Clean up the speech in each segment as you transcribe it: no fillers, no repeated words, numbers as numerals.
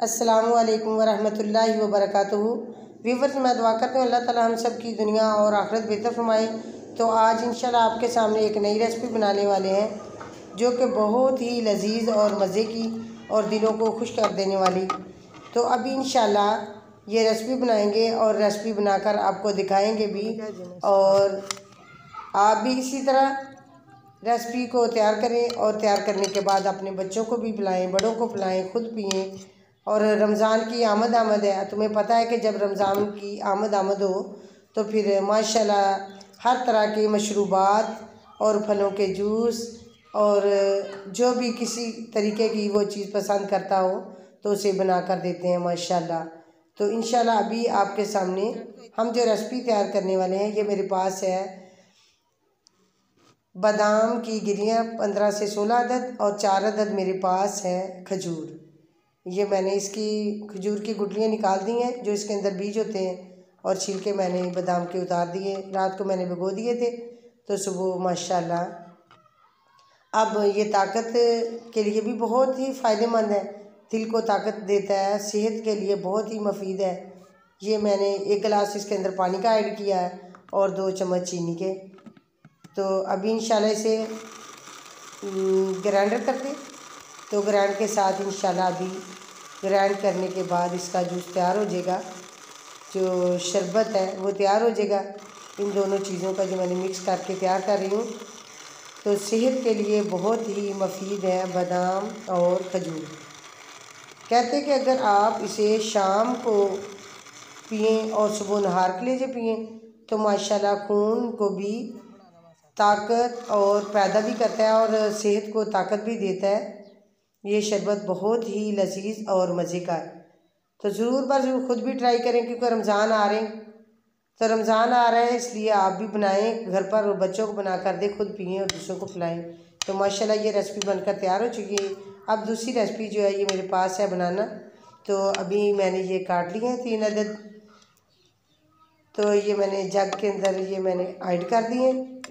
अस्सलामुअलैकुम वरहमतुल्लाहि वबरकातुहू। व्यूवर्स, मैं दुआ करती हूँ अल्लाह ताला हम सब की दुनिया और आखिरत बेहतर फरमाए। तो आज इंशाल्लाह आपके सामने एक नई रेसिपी बनाने वाले हैं जो कि बहुत ही लजीज और मज़े की और दिलों को खुश कर देने वाली। तो अभी इंशाल्लाह ये रेसिपी बनाएंगे और रेसिपी बनाकर आपको दिखाएंगे भी, और आप भी इसी तरह रेसिपी को तैयार करें और तैयार करने के बाद अपने बच्चों को भी पिलाएं, बड़ों को पिलाएं, खुद पिएं। और रमज़ान की आमद है, तुम्हें पता है कि जब रमज़ान की आमद हो तो फिर माशाल्लाह हर तरह के मशरूबात और फलों के जूस और जो भी किसी तरीके की वो चीज़ पसंद करता हो तो उसे बना कर देते हैं माशाल्लाह। तो इंशाल्लाह अभी आपके सामने हम जो रेसिपी तैयार करने वाले हैं, ये मेरे पास है बादाम की गिरियाँ 15 से 16 अदद और 4 अदद मेरे पास है खजूर। ये मैंने इसकी खजूर की गुठलियाँ निकाल दी हैं, जो इसके अंदर बीज होते हैं, और छिलके मैंने बादाम के उतार दिए। रात को मैंने भिगो दिए थे तो सुबह माशाल्लाह अब ये ताकत के लिए भी बहुत ही फ़ायदेमंद है, दिल को ताकत देता है, सेहत के लिए बहुत ही मुफीद है। ये मैंने 1 गिलास इसके अंदर पानी का ऐड किया है और 2 चम्मच चीनी के। तो अभी इंशाल्लाह इसे ग्राइंडर कर दें। तो ग्राइंड के साथ इंशाल्लाह अभी ग्राइंड करने के बाद इसका जूस तैयार हो जाएगा, जो शरबत है वो तैयार हो जाएगा। इन दोनों चीज़ों का जो मैंने मिक्स करके तैयार कर रही हूँ, तो सेहत के लिए बहुत ही मुफीद है बादाम और खजूर। कहते हैं कि अगर आप इसे शाम को पिएं और सुबह नहार के लिए जो पिएं तो माशाल्लाह खून को भी ताकत और पैदा भी करता है और सेहत को ताकत भी देता है। ये शरबत बहुत ही लजीज और मज़े का है, तो ज़रूर पर ज़रूर ख़ुद भी ट्राई करें, क्योंकि रमज़ान आ रहे हैं। तो रमज़ान आ रहा है इसलिए आप भी बनाएं घर पर और बच्चों को बना कर दें, खुद पिएं और दूसरों को खिलाएं। तो माशाल्लाह ये रेसिपी बनकर तैयार हो चुकी है। अब दूसरी रेसिपी जो है ये मेरे पास है बनाना। तो अभी मैंने ये काट लिए हैं 3 अदद। तो ये मैंने जग के अंदर ये मैंने ऐड कर दिए।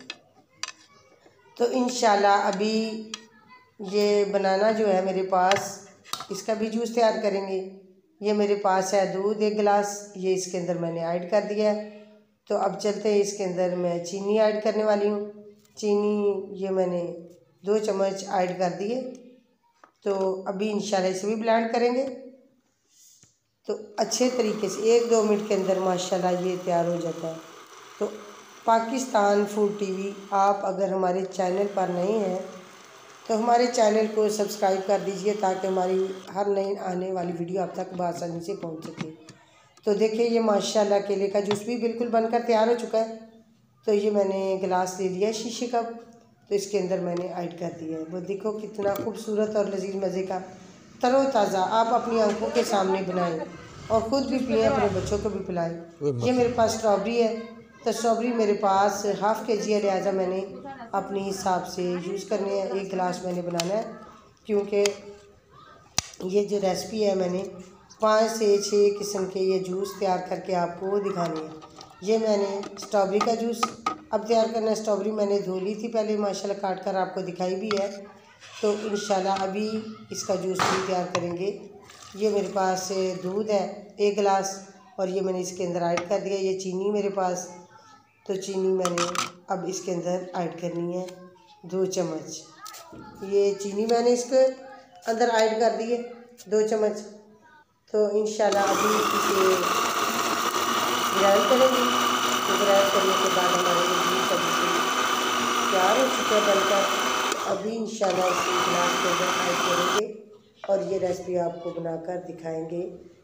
तो इंशाल्लाह अभी ये बनाना जो है मेरे पास, इसका भी जूस तैयार करेंगे। ये मेरे पास है दूध 1 गिलास, ये इसके अंदर मैंने ऐड कर दिया है। तो अब चलते हैं, इसके अंदर मैं चीनी ऐड करने वाली हूँ। चीनी ये मैंने 2 चम्मच ऐड कर दिए। तो अभी इंशाल्लाह इसे भी ब्लेंड करेंगे। तो अच्छे तरीके से 1-2 मिनट के अंदर माशाल्लाह ये तैयार हो जाता है। तो पाकिस्तान फूड टीवी, आप अगर हमारे चैनल पर नए हैं तो हमारे चैनल को सब्सक्राइब कर दीजिए, ताकि हमारी हर नई आने वाली वीडियो आप तक बआसानी से पहुंच सके। तो देखिए ये माशाल्लाह केले का जूस भी बिल्कुल बनकर तैयार हो चुका है। तो ये मैंने गिलास ले लिया है शीशे का, तो इसके अंदर मैंने ऐड कर दिया है। वो देखो कितना खूबसूरत और लजीज मज़े का तरोताज़ा आप अपनी आंखों के सामने बनाएं और ख़ुद भी पिएँ, अपने बच्चों को भी पिलाएँ। ये मेरे पास स्ट्रॉबेरी है, तो स्ट्रॉबेरी मेरे पास ½ kg है, लिहाजा मैंने अपने हिसाब से यूज़ करने हैं। 1 गिलास मैंने बनाना है, क्योंकि ये जो रेसिपी है मैंने 5 से 6 किस्म के ये जूस तैयार करके आपको दिखाने हैं। ये मैंने स्ट्रॉबेरी का जूस अब तैयार करना है। स्ट्रॉबेरी मैंने धो ली थी पहले, माशाल्लाह काट कर आपको दिखाई भी है। तो इंशाल्लाह अभी इसका जूस भी तैयार करेंगे। ये मेरे पास दूध है 1 गिलास, और ये मैंने इसके अंदर ऐड कर दिया। ये चीनी मेरे पास, तो चीनी मैंने अब इसके अंदर ऐड करनी है 2 चम्मच। ये चीनी मैंने इसके अंदर ऐड कर दी है 2 चम्मच। तो इंशाल्लाह अभी इसे ग्राइंड करेंगे। तो ग्राइंड करने के बाद हमारे जूस अभी तैयार हो चुका है बनकर। अभी इंशाल्लाह इसे गिलास के अंदर ऐड करेंगे और ये रेसिपी आपको बनाकर दिखाएंगे।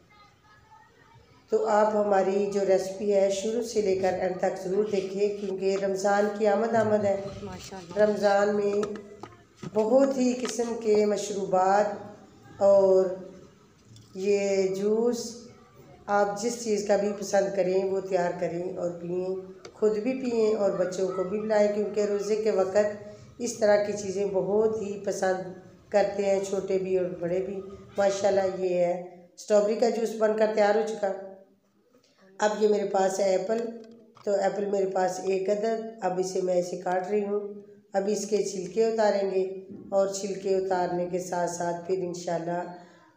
तो आप हमारी जो रेसिपी है शुरू से लेकर एंड तक ज़रूर देखें, क्योंकि रमज़ान की आमद है। रमज़ान में बहुत ही किस्म के मशरूबात और ये जूस आप जिस चीज़ का भी पसंद करें वो तैयार करें और पिएं, खुद भी पिएं और बच्चों को भी पिलाएं, क्योंकि रोज़े के वक़्त इस तरह की चीज़ें बहुत ही पसंद करते हैं, छोटे भी और बड़े भी। माशाल्लाह ये है स्ट्रॉबेरी का जूस बनकर तैयार हो चुका। अब ये मेरे पास है एप्पल, तो एप्पल मेरे पास 1 अदद। अब इसे काट रही हूँ। अब इसके छिलके उतारेंगे और छिलके उतारने के साथ साथ फिर इंशाल्लाह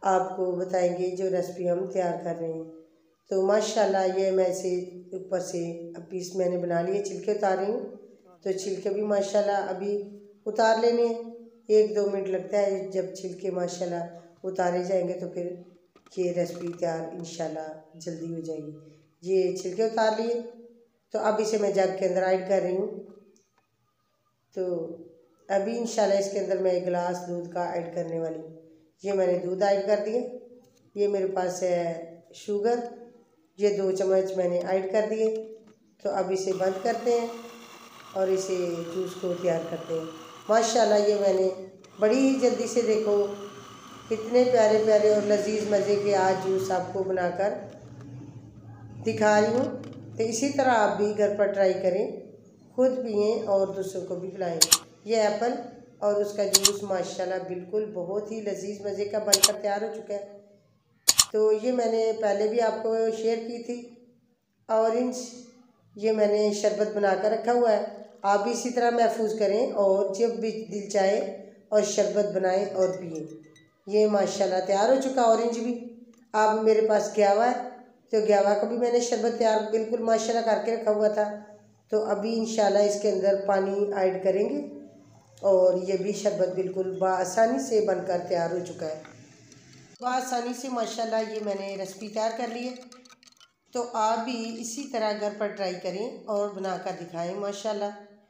आपको बताएंगे जो रेसिपी हम तैयार कर रहे हैं। तो माशाल्लाह ये मैं इसे ऊपर से अब पीस मैंने बना लिए, छिलके उतार रही हूँ। तो छिलके भी माशाल्लाह अभी उतार लेने हैं, 1-2 मिनट लगता है। जब छिलके माशाल्लाह उतारे जाएंगे तो फिर ये रेसिपी तैयार इंशाल्लाह जल्दी हो जाएगी। ये छिलके उतार लिए, तो अब इसे मैं जग के अंदर ऐड कर रही हूँ। तो अभी इंशाल्लाह इसके अंदर मैं 1 गिलास दूध का ऐड करने वाली हूँ। ये मैंने दूध ऐड कर दिया। ये मेरे पास है शुगर, ये 2 चम्मच मैंने ऐड कर दिए। तो अब इसे बंद करते हैं और इसे जूस को तैयार करते हैं। माशाल्लाह ये मैंने बड़ी ही जल्दी से, देखो कितने प्यारे प्यारे और लजीज मज़े के आज जूस आपको बनाकर दिखा रही हूँ। तो इसी तरह आप भी घर पर ट्राई करें, खुद पिएँ और दूसरों को भी पिलाएं। ये एप्पल और उसका जूस माशाल्लाह बिल्कुल बहुत ही लजीज मज़े का बनकर तैयार हो चुका है। तो ये मैंने पहले भी आपको शेयर की थी। ऑरेंज ये मैंने शरबत बनाकर रखा हुआ है, आप भी इसी तरह महफूज करें और जब भी दिल चाहे और शरबत बनाएं और पिएं। ये माशाल्लाह तैयार हो चुका ऑरेंज भी। अब मेरे पास ग्यावा है, तो ग्यावा का भी मैंने शरबत तैयार बिल्कुल माशाल्लाह करके रखा हुआ था। तो अभी इंशाल्लाह इसके अंदर पानी ऐड करेंगे और ये भी शरबत बिल्कुल बआसानी से बनकर तैयार हो चुका है। बआसानी से माशाल्लाह ये मैंने रेसिपी तैयार कर ली है। तो आप भी इसी तरह घर पर ट्राई करें और बनाकर दिखाएं माशाल्लाह।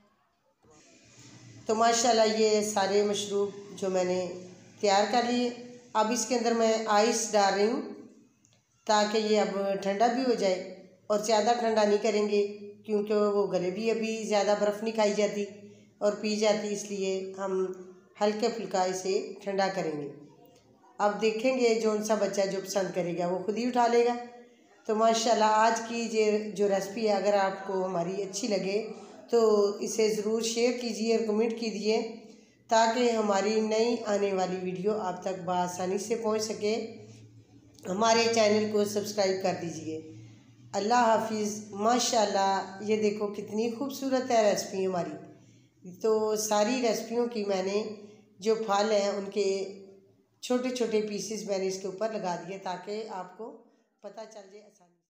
तो माशाल्लाह ये सारे मशरूब जो मैंने तैयार कर लिए, अब इसके अंदर मैं आइस डाल रही हूँ ताकि ये अब ठंडा भी हो जाए। और ज़्यादा ठंडा नहीं करेंगे क्योंकि वो गले भी अभी ज़्यादा बर्फ़ नहीं खाई जाती और पी जाती, इसलिए हम हल्के फुल्का इसे ठंडा करेंगे। अब देखेंगे जौन सा बच्चा जो पसंद करेगा वो खुद ही उठा लेगा। तो माशाल्लाह आज की ये जो रेसिपी है, अगर आपको हमारी अच्छी लगे तो इसे ज़रूर शेयर कीजिए और कमेंट कीजिए ताकि हमारी नई आने वाली वीडियो आप तक बआसानी से पहुंच सके। हमारे चैनल को सब्सक्राइब कर दीजिए। अल्लाह हाफिज़। माशाल्लाह ये देखो कितनी खूबसूरत है रेसिपी हमारी। तो सारी रेसिपियों की मैंने जो फल हैं उनके छोटे छोटे पीसेस मैंने इसके ऊपर लगा दिए ताकि आपको पता चल जाए आसानी।